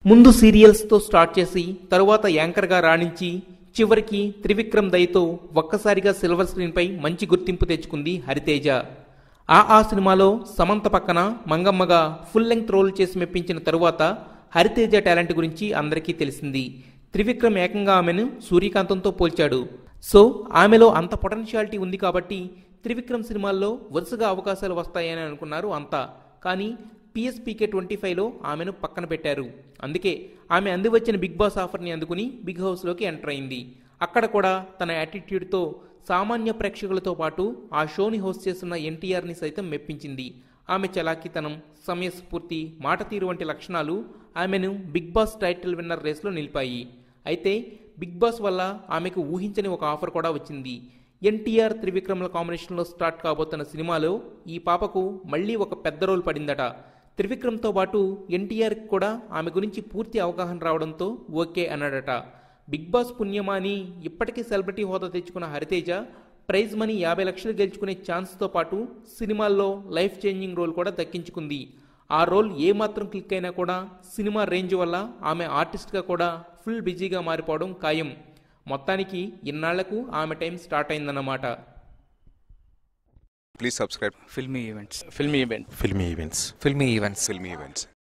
ముందు సీరియల్స్తో స్టార్ట్ చేసి తరువాత యాంకర్గా రాణించి చివరికి త్రివిక్రమ్ దయతో ఒక్కసారిగా సిల్వర్ స్క్రీన్పై మంచి గుర్తింపు తెచ్చుకుంది హరితేజ. ఆ సినిమాలో సమంత పక్కన మంగమ్మగా ఫుల్ లెంగ్త్ రోల్ చేసి మెప్పించిన తరువాత హరితేజ టాలెంట్ గురించి అందరికీ తెలిసింది. త్రివిక్రమ్ ఏకంగా ఆమెను సూర్యకాంతంతో పోల్చాడు. సో ఆమెలో అంత పొటెన్షియాలిటీ ఉంది కాబట్టి త్రివిక్రమ్ సినిమాల్లో వరుసగా అవకాశాలు వస్తాయని అనుకున్నారు అంతా. కానీ PSPK 25లో ఆమెను పక్కన పెట్టారు. అందుకే ఆమె అందివచ్చిన బిగ్ బాస్ ఆఫర్ని అందుకుని బిగ్ హౌస్లోకి ఎంటర్ అయింది. అక్కడ కూడా తన యాటిట్యూడ్తో సామాన్య ప్రేక్షకులతో పాటు ఆ షోని హోస్ట్ చేస్తున్న NTRని సైతం మెప్పించింది. ఆమె చలాకీతనం, సమయస్ఫూర్తి, మాట తీరు వంటి లక్షణాలు ఆమెను బిగ్ బాస్ టైటిల్ విన్నర్ రేస్లో నిలిపాయి. అయితే బిగ్ బాస్ వల్ల ఆమెకు ఊహించని ఒక ఆఫర్ కూడా వచ్చింది. NTR త్రివిక్రమ్ల కాంబినేషన్లో స్టార్ట్ కాబోతున్న సినిమాలో ఈ పాపకు మళ్ళీ ఒక పెద్ద రోల్ పడిందట. త్రివిక్రమ్తో పాటు NTRకి కూడా ఆమె గురించి పూర్తి అవగాహన రావడంతో ఓకే అన్నాడట. బిగ్ బాస్ పుణ్యమాని ఇప్పటికీ సెలబ్రిటీ హోదా తెచ్చుకున్న హరితేజ ప్రైజ్ మనీ 50 లక్షలు గెలుచుకునే ఛాన్స్తో పాటు సినిమాల్లో లైఫ్ చేంజింగ్ రోల్ కూడా దక్కించుకుంది. ఆ రోల్ ఏమాత్రం క్లిక్ అయినా కూడా సినిమా రేంజ్ వల్ల ఆమె ఆర్టిస్ట్గా కూడా ఫుల్ బిజీగా మారిపోవడం ఖాయం. మొత్తానికి ఇన్నాళ్లకు ఆమె టైం స్టార్ట్ అయిందన్నమాట. Please subscribe. Filmy Events. Filmy Events. Filmy Events. Filmy Events.